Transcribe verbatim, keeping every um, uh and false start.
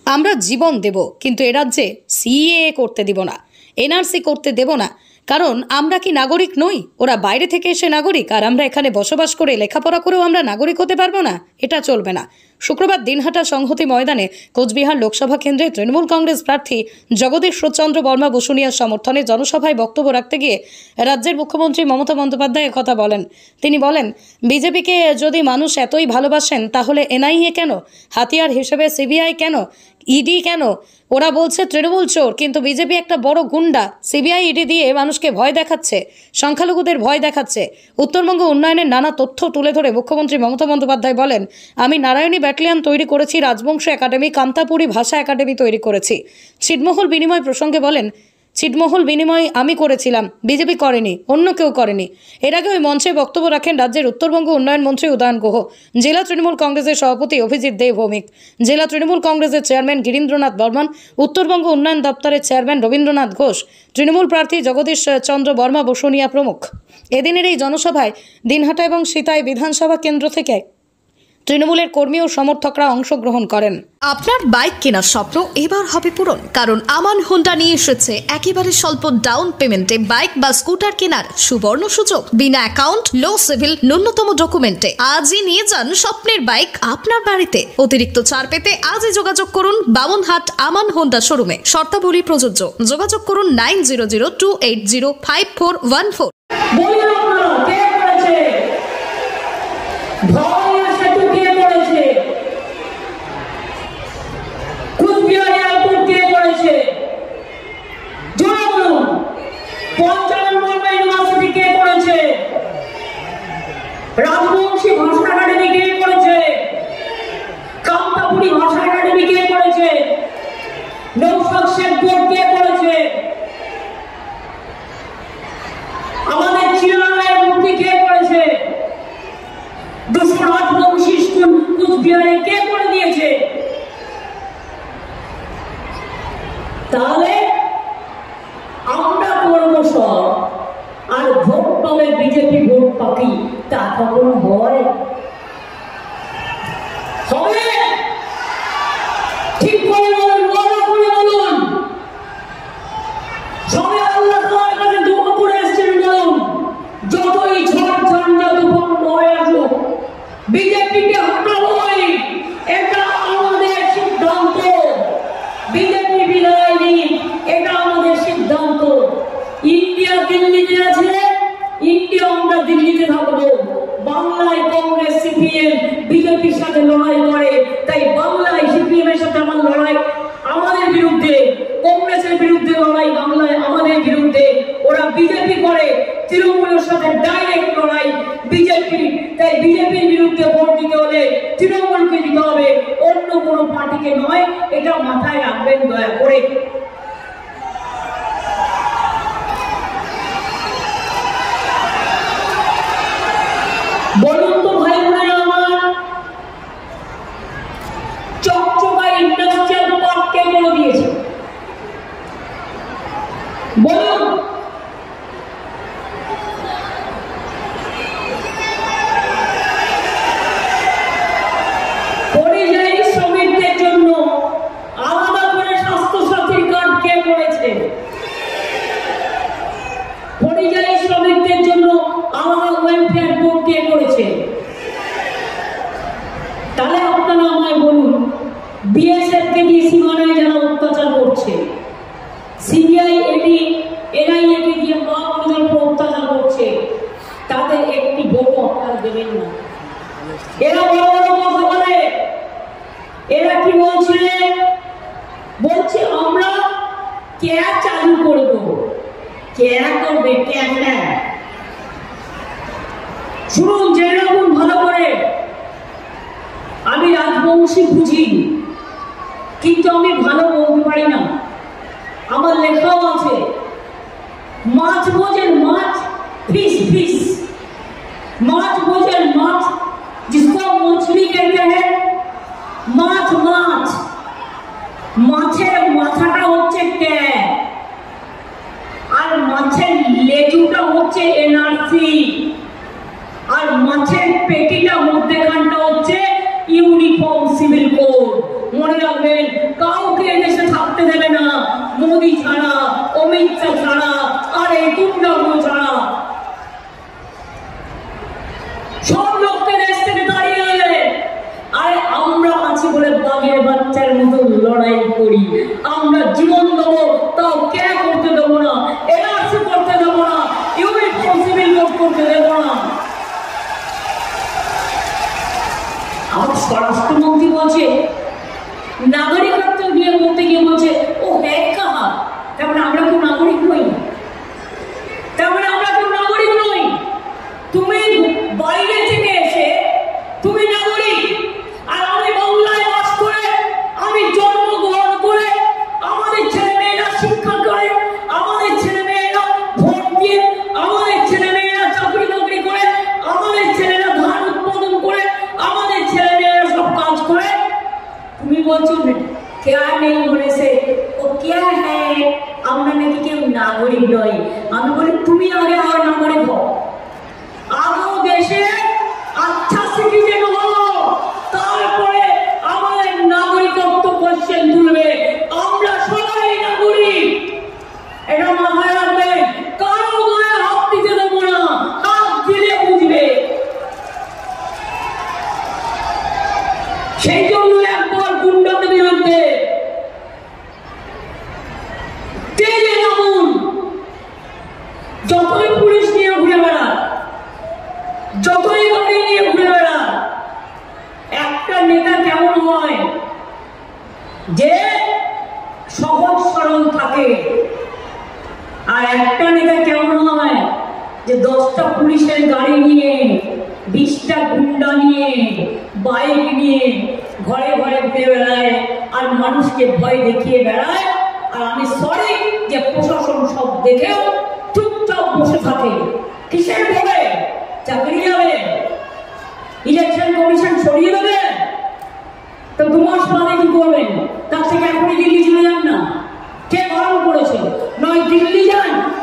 আমরা জীবন দেব, কিন্তু এ রাজ্যে সিএএ করতে দিব না, এনআরসি করতে দেব না। কারণ আমরা কি নাগরিক নই? ওরা বাইরে থেকে এসে নাগরিক, আর আমরা এখানে বসবাস করে লেখাপড়া করেও আমরা নাগরিক হতে পারবো না? এটা চলবে না। শুক্রবার দিনহাটা সংহতি ময়দানে কোচবিহার লোকসভা কেন্দ্রে তৃণমূল কংগ্রেস প্রার্থী জগদীশচন্দ্র বর্মা বসুনিয়ার সমর্থনে জনসভায় বক্তব্য রাখতে গিয়ে রাজ্যের মুখ্যমন্ত্রী মমতা বন্দ্যোপাধ্যায় কথা বলেন। তিনি বলেন, বিজেপিকে যদি মানুষ এতই ভালোবাসেন তাহলে এনআইএ কেন? হাতিয়ার হিসেবে সিবিআই কেন? ইডি কেন? ওরা বলছে তৃণমূল চোর, কিন্তু বিজেপি একটা বড় গুন্ডা। সিবিআই ইডি দিয়ে মানুষকে ভয় দেখাচ্ছে, সংখ্যালঘুদের ভয় দেখাচ্ছে। উত্তরবঙ্গ উন্নয়নের নানা তথ্য তুলে ধরে মুখ্যমন্ত্রী মমতা বন্দ্যোপাধ্যায় বলেন, আমি নারায়ণী ব্যাটালিয়ন তৈরি করেছি, রাজবংশ একাডেমি, কান্তাপুরী ভাষা একাডেমি তৈরি করেছি। ছিটমহল বিনিময় প্রসঙ্গে বলেন, ছিটমহল বিনিময় আমি করেছিলাম, বিজেপি করেনি, অন্য কেউ করেনি। এর আগে ওই মঞ্চে বক্তব্য রাখেন রাজ্যের উত্তরবঙ্গ উন্নয়ন মন্ত্রী উদয়ন গুহ, জেলা তৃণমূল কংগ্রেসের সভাপতি অভিজিৎ দে ভৌমিক, জেলা তৃণমূল কংগ্রেসের চেয়ারম্যান গিরীন্দ্রনাথ বর্মন, উত্তরবঙ্গ উন্নয়ন দপ্তরের চেয়ারম্যান রবীন্দ্রনাথ ঘোষ, তৃণমূল প্রার্থী জগদীশ চন্দ্র বর্মা বসুনিয়া প্রমুখ। এদিনের এই জনসভায় দিনহাটা এবং সিতাই বিধানসভা কেন্দ্র থেকে তৃণমূলের কর্মী ও সমর্থকরা অংশগ্রহণ করেন। আপনার বাইক কেনার স্বপ্ন এবার হবে পূরণ, কারণ আমান হোন্ডা নিয়ে এসেছে একেবারে স্বল্প ডাউন পেমেন্টে বাইক বা স্কুটার কেনার সুবর্ণ সুযোগ। বিনা অ্যাকাউন্ট, লো সিভিল, ন্যূনতম ডকুমেন্টে আজই নিয়ে যান স্বপ্নের বাইক আপনার বাড়িতে। অতিরিক্ত ছাড় পেতে আজই যোগাযোগ করুন বামনহাট আমান হোন্ডা শোরুমে। শর্তাবলী প্রযোজ্য। যোগাযোগ করুন nine zero zero two eight zero five four one four. Rajbanshi ভাষা একাডেমি কে করেছে? কান্তাপুরী ভাষা একাডেমি কে করেছে? নৌসাদ শেখ বোর্ড কে করেছে? আমাদের চিরালয়ের মূর্তি কে করেছে? দুশো রাজবংশী স্কুল কুচবিহারে কে করে দিয়েছে? তাহলে আমরা করবো সব, আর ভোট পাবে বিজেপি, ভোট পাকি, তা কখনো হয়? হবে? ঠিক করে বলুন, ওয়াদা করে বলুন। সবাই আল্লাহ তাআলার কাছে দোয়া করে এসেছেন, বলুন যতই ঝড় ঝঞ্ঝা তুফান বয়ে আসুক বিজেপিকে হটাবোই, এটা আমাদের সিদ্ধান্ত। বিজেপি বিদায় নিক, এটা আমাদের সিদ্ধান্ত। ইন্ডিয়া দিল্লিতে আছে, ইন্ডিয়া আমরা দিল্লিতে থাকবো। বাংলায় কংগ্রেস সিপিএম বিজেপির সাথে লড়াই করে, তাই বাংলায় সিপিএম এর সাথে আমার লড়াই আমাদের বিরুদ্ধে, কংগ্রেসের বিরুদ্ধে লড়াই বাংলায় আমাদের বিরুদ্ধে। ওরা বিজেপি করে, তৃণমূলের সাথে ডাইরেক্ট লড়াই বিজেপি, তাই বিজেপির বিরুদ্ধে ভোট দিতে হলে তৃণমূলকে দিতে হবে, অন্য কোনো পার্টিকে নয়। এটা মাথায় রাখবেন দয়া করে। বলুন তো ভাই বোনেরা আমার, চকচকা ইন্ডাস্ট্রিয়াল পার্ক কে বলে দিয়েছে? বলুন। পরিযায়ী শ্রমিকদের জন্য আলাদা করে স্বাস্থ্য সাথীর কার্ড কে করেছে? পরিযায়ী শ্রমিকদের জন্য আলাদা ওয়েলফেয়ার বোর্ড কে করেছে? তাহলে আপনারা আমায় বলুন, বিএসএফ কে দিয়ে সীমানায় যারা অত্যাচার করছে, সিবিআই, ইডি, এনআইএ কে দিয়ে মহাপুরুষের উপর অত্যাচার করছে, তাদের একটি ভোট আপনারা দেবেন না। এরা বড় বড় কথা বলে, এরা কি বলছে? বলছে আমরা ক্যা চালু করে দেবো। ক্যা করবে? ক্যা? শুনুন, জেনে রাখুন ভালো করে, আমি রাজবংশী বুঝি, কিন্তু আমি ভালো বলতে পারি না। আমার লেখাও আছে, মাছ বোঝেন মাছ, ফিশ ফিশ, মাছ বোঝেন মাছ, जिसको मछली कहते हैं, মাছ মাছ, মাছের মাথাটা হচ্ছে ক্যা, আর মাছের লেজুটা হচ্ছে এনআরসি, আর মাছের পেটিটা মধ্যেখানটা হচ্ছে ইউনিফর্ম সিভিল কোড। মনে রাখবেন, কাউকে দেশে থাকতে দেবে না, মোদি ছাড়া, অমিত শাহ ছাড়া, আর এই গুন্ডাগুলো ছাড়া। সব লোককে দেশ থেকে তাড়িয়ে দেবে। আরে আমরা আছি বলে বাঘের বাচ্চার মতো লড়াই করি, আমরা জীবন দেবো, তাও কে করতে দেবো না, এনআরসি করতে দেবো না, ইউনিফর্ম সিভিল কোড করতে দেবো না। আমার স্বরাষ্ট্রমন্ত্রী বলছে নাগরিকত্ব নিয়ে বলতে গিয়ে বলছে ও হ্যাঁ কাহা, তার মানে আমরা কেউ নাগরিক নই, তার মানে আমরা কেউ নাগরিক নই। তুমি বাইরে থেকে এসে তুমি নাগরিক, আর আমি বাংলায় বাস করে, আমি জন্মগ্রহণ করে, আমাদের ছেলে মেয়েরা শিক্ষা করে, আমাদের ছেলে মেয়েরা ভোট দিয়ে, আমাদের ছেলে মেয়েরা চাকরি বাকরি করে, আমাদের ছেলেরা ধান উৎপাদন করে, আমাদের ছেলে মেয়েরা সব কাজ করে। তুমি বলছো क्या नहीं होने से वो क्या है, আমরা নাকি কেউ নাগরিক নই। আমি বলি তুমি আগে আর নাগরিক হও, আগেও দেশে আচ্ছা সিটিজেন হও, তারপরে আমাদের নাগরিকত্ব কোশ্চেন তুলবে। আমরা সবাই নাগরিক, এটা মাথায় রাখবে। কারো গায়ে হাত দিতে দেবো না, হাত দিলে বুঝবে। সেই জন্য একবার গুন্ডাদের বিরুদ্ধে তেজে নামুন। যতই পুলিশ নিয়ে ঘুরে বেড়ান, যতই গাড়ি নিয়ে ঘুরে বেড়ান, একটা নেতা কেমন হয় যে সহজ সরল থাকে, আর একটা নেতা কেমন হয় যে দশটা পুলিশের গাড়ি নিয়ে, বিশটা গুন্ডা নিয়ে, বাইক নিয়ে ঘরে ঘরে ঘুরে বেড়ায়, আর মানুষকে ভয় দেখিয়ে বেড়ায়। আর আমি সরি যে প্রশাসন সব দেখেও চুপচাপ বসে থাকে। কিসের ভয়ে? চাকরি যাবে, ইলেকশন কমিশন সরিয়ে দেবে, তো দু মাস বাদে কি করবেন? তার থেকে এখনই দিল্লি চলে যান না। কে গরম করেছে? নয় দিল্লি যান,